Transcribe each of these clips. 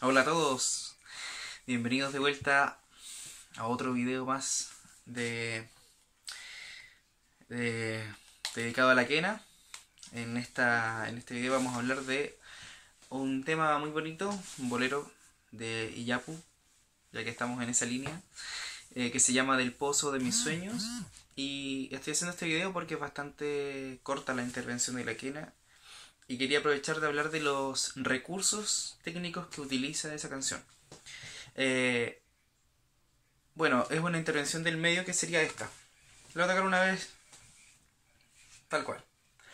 Hola a todos, bienvenidos de vuelta a otro video más de- dedicado a la quena. En este video vamos a hablar de un tema muy bonito, un bolero de Iyapu, ya que estamos en esa línea, que se llama Del Pozo de mis sueños. Y estoy haciendo este video porque es bastante corta la intervención de la quena y quería aprovechar de hablar de los recursos técnicos que utiliza esa canción. Eh, bueno, es una intervención del medio que sería esta. La voy a tocar una vez, tal cual.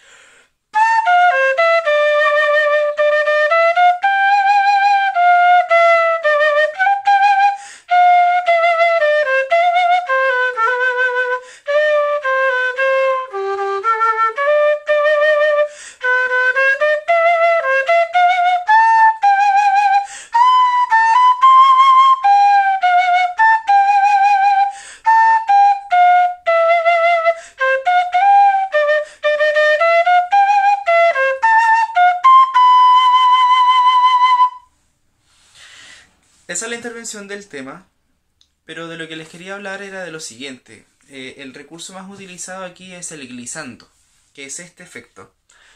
Esa es la intervención del tema, pero de lo que les quería hablar era de lo siguiente. El recurso más utilizado aquí es el glissando, que es este efecto.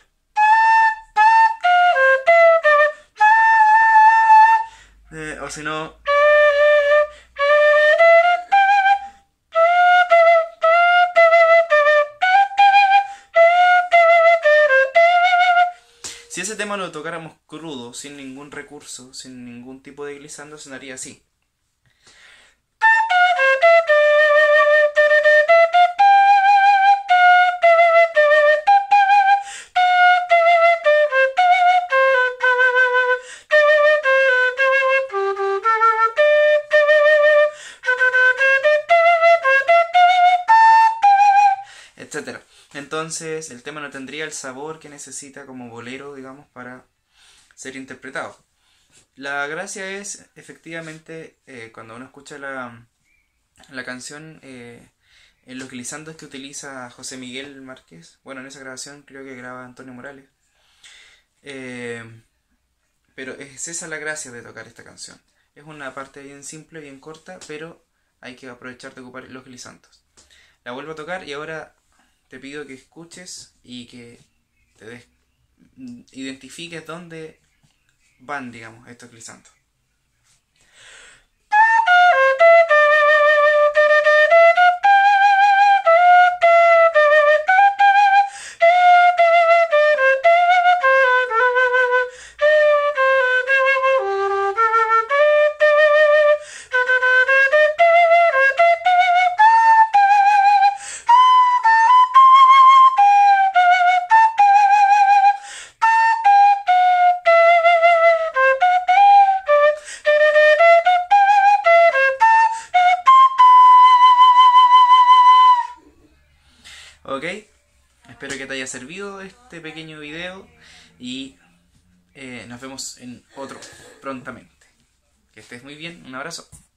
O si no... Si ese tema lo tocáramos crudo, sin ningún recurso, sin ningún tipo de glissando, sonaría así. Etcétera. Entonces el tema no tendría el sabor que necesita como bolero, digamos, para ser interpretado. La gracia es, efectivamente, cuando uno escucha la canción, en los glissandos que utiliza José Miguel Márquez, bueno, en esa grabación creo que graba Antonio Morales, eh, pero es esa la gracia de tocar esta canción. Es una parte bien simple, bien corta, pero hay que aprovechar de ocupar los glissandos. La vuelvo a tocar y ahora te pido que escuches y que identifiques dónde van, digamos, estos glissandos. Ok, espero que te haya servido este pequeño video y nos vemos en otro prontamente. Que estés muy bien, un abrazo.